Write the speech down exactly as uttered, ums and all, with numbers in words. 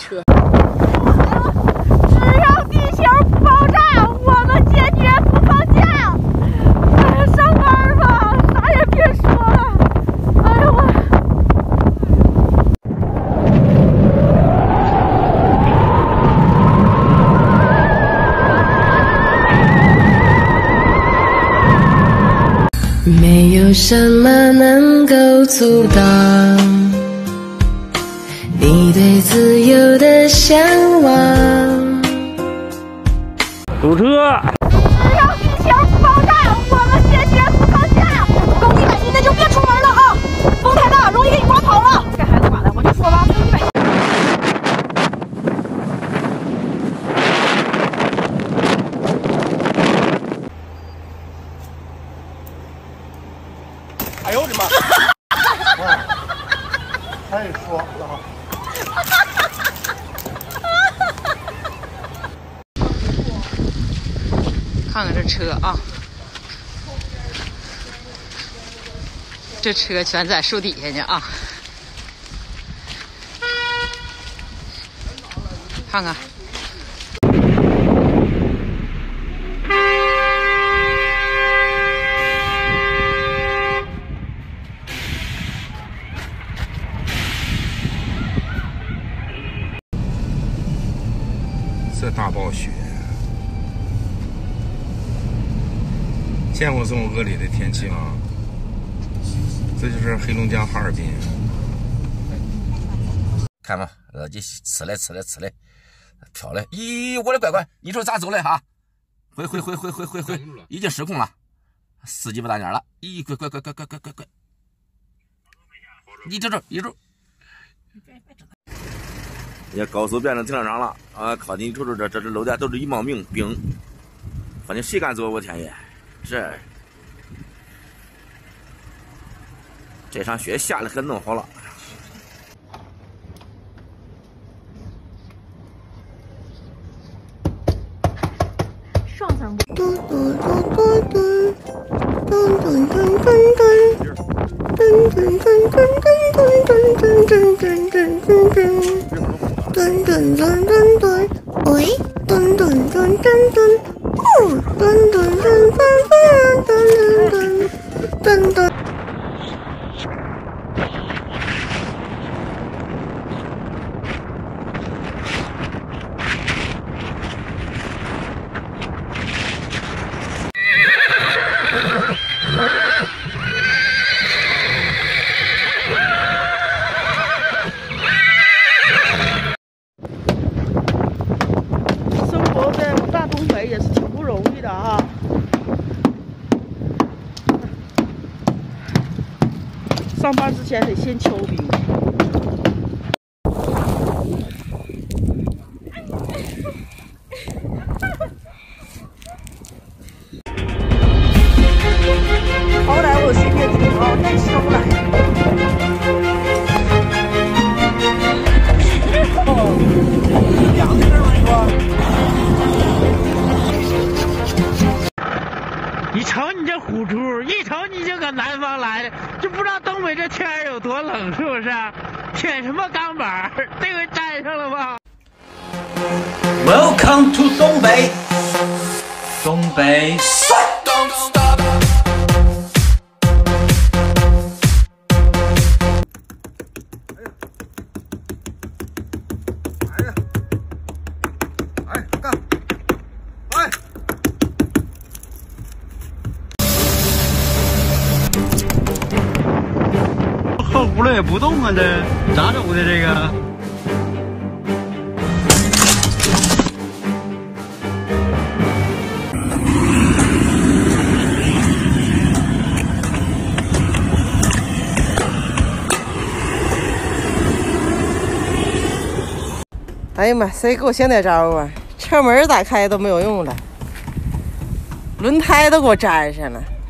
车。 只要地球不爆炸，我们坚决不放假。哎呀，上班吧，啥也别说了。哎呀我。 没有什么能够阻挡你对自由的向往。 堵车！ 只要地球不爆炸，我们坚决不放假。高一百斤的就别出门了啊！风太大，容易给你刮跑了。给孩子刮的，我就说吧，高一百斤。 哎呦我的妈！太爽了哈！ 看看这车啊，这车全在树底下呢啊！看看。 这大暴雪，见过这么恶劣的天气吗？这就是黑龙江哈尔滨。看吧，耳机呲来呲来呲来，飘来！咦，我的乖乖，你说咋走嘞哈？回回回回回回回，已经失控了，司机不打眼了！咦，乖乖乖乖乖乖乖乖！你这这一住。 人家高速变成停车场了啊！靠近瞅瞅这这这楼底都是一帮兵兵，反正谁敢走？我天爷，这这场雪下的可弄好了。 上层不。 嘟嘟嘟嘟嘟，嘟嘟嘟嘟嘟，嘟嘟嘟嘟嘟嘟嘟嘟嘟嘟嘟嘟。 噔噔噔噔噔，喂，噔噔噔噔噔，哦，噔噔噔噔噔噔噔噔噔。 也是挺不容易的啊！上班之前得先敲冰。好歹我心也挺好，太收了。两个人吗？你说？ 一瞅你这虎猪，一瞅你就搁南方来的，就不知道东北这天儿有多冷，是不是？舔什么钢板儿？这回粘上了吧 ？Welcome to 东北，东北。 哎呀！哎，干！哎！ 后轱辘也不动啊，这咋走的这个？ 哎呀妈，谁给我想点招啊？车门打开都没有用了，轮胎都给我粘上了。